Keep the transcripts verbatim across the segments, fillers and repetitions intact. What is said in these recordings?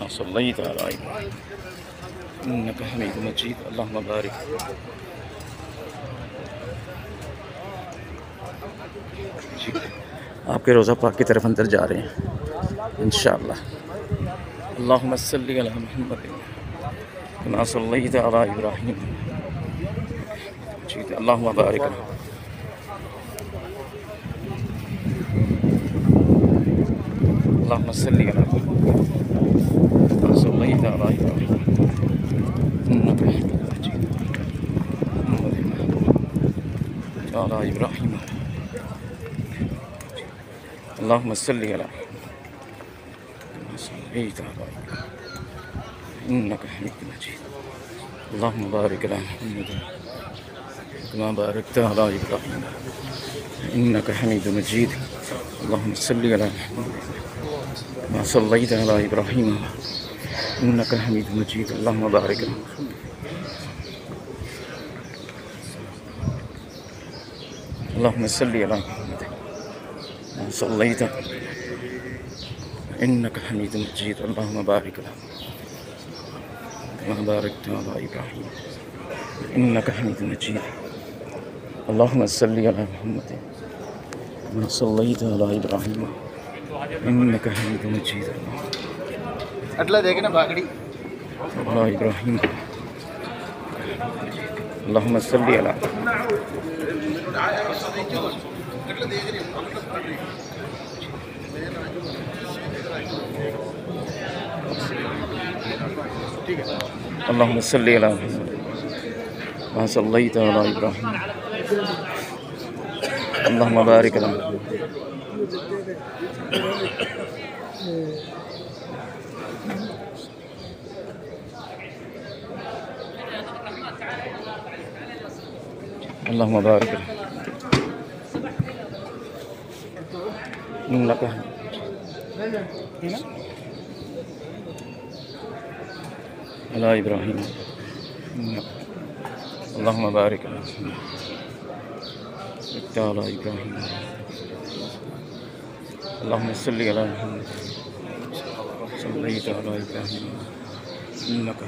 कमा सल्लैत अला इब्राहीम इन्नका हमीदुम मजीद। अल्लाहुम्मा बारिक। आपके रोज़ा पाक की तरफ अंदर जा रहे हैं इंशाअल्लाह। अल्लाहुम्मा सल्लि अला मुहम्मद कमा सल्लैत अला इब्राहीम मजीद। अल्लाहुम्मा बारिक। अल्लाहुम्मा सल्लि अला मुहम्मद कमा सल्लैत अला इब्राहीम इन्नका हमीदुम मजीद। अला इब्राहीम अल्लाहुम्मा सल्लि अला कमा सल्लैत अला इब्राहीम इन्नका हमीदुम मजीद। अल्लाहुम्मा बारिक अला मुहम्मद कमा बारकत अला इब्राहीम इन्नका हमीदुम मजीद। अल्लाहुम्मा सल्लि अला मुहम्मद कमा सल्लैत अला इब्राहीम इन्नका हमीदुम मजीद। अल्लाहुम्मा बारिक। अल्लाहुम्मा सल्लि अला मुहम्मद कमा सल्लैत इन्नका हमीदुम मजीद। अल्लाहुम्मा बारिक कमा बारकत अला इब्राहीम इन्नका हमीदुम मजीद। अल्लाहुम्मा सल्लि अला मुहम्मद कमा सल्लैत अला इब्राहीम इन्नका हमीदुम मजीद। अट्ला देखना भागड़ी अला इब्राहीम अल्लाहुम्मा सल्लि अला अल्लाहुम्मा सल्लि अला मुहम्मद कमा सल्लैत अला इब्राहीम अल्लाहुम्मा बारिक अला अल्लाहुम्मा बारिक इन्नका अला इब्राहीम अल्लाहुम्मा बारिक अला इब्राहीम अल्लाहुम्मा सल्लि अला मुहम्मद सल्लैत अला इब्राहीम इन्नका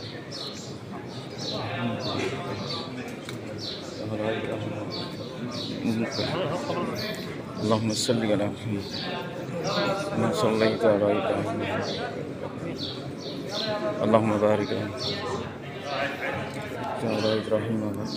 अल्लाहुम्मा सल्लि अला मुहम्मद कमा सल्लैत अला इब्राहीम अल्लाहुम्मा बारिक अला इब्राहीम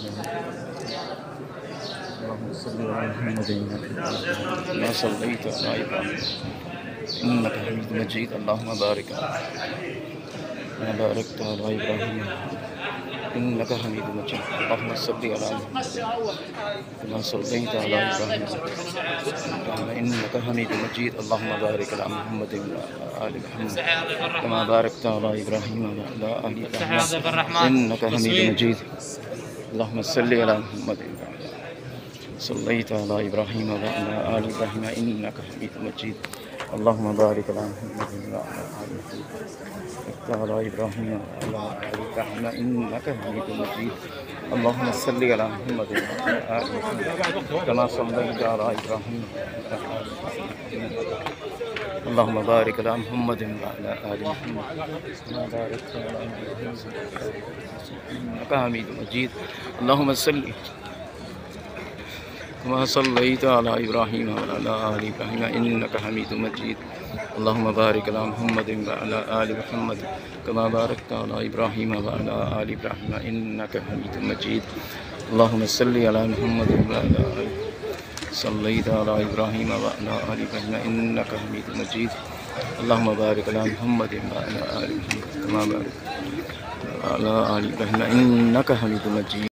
अल्लाहुम्मा सल्लि अला मुहम्मद कमा सल्लैत अला इब्राहीम इन्नका हमीदुम मजीद। अल्लाहुम्मा बारिक कमा बारकत अला इब्राहीम इन्नका हमीदुम मजीद। अल्लाहुम्मा सल्लि अला मुहम्मद कमा सल्लैत अला इब्राहीम इन्नका हमीदुम मजीद। अल्लाहुम्मा बारिक अला मुहम्मद आलि मुहम्मद कमा बारकत अला इब्राहीम वअला आलि इब्राहीम इन्नका हमीदुम मजीद। अल्लाहुम्मा सल्लि अला मुहम्मद सल्लैत अला इब्राहीम वअला आलि इब्राहीम इन्नका हमीदुम मजीद। अल्लाहुम्मा बारिक अला मुहम्मद वअला आलि अला इब्राहीम वअला आलि इब्राहीम इन्नका हमीदुम मजीद। अल्लाहुम्मा सल्लि अला मुहम्मद वअला आलि मुहम्मद कमा सल्लैत अला इब्राहीम अल्लाहुम्मा बारिक अला मुहम्मद वअला आलि मुहम्मद कमा बारकत अला इब्राहीम इन्नका हमीदुम मजीद। अल्लाहुम्मा सल्लि कमा सल्लैत अला इब्राहीम वअला आलि इब्राहीम इन्नका हमीदुम मजीद। अल्लाहुम्मा बारिक अला मुहम्मद वअला आलि मुहम्मद कमा बारकत अला इब्राहीम वअला आलि इब्राहीम इन्नका हमीदुम मजीद। अल्लाहुम्मा सल्लि अला मुहम्मद वअला आलि सल्लैत अला इब्राहीम वअला आलि इब्राहीम इन्नका हमीदुम मजीद। अल्लाहुम्मा बारिक अला मुहम्मद वअला आलि मुहम्मद कमा बारकत अला आलि इब्राहीम इन्नका हमीदुम मजीद।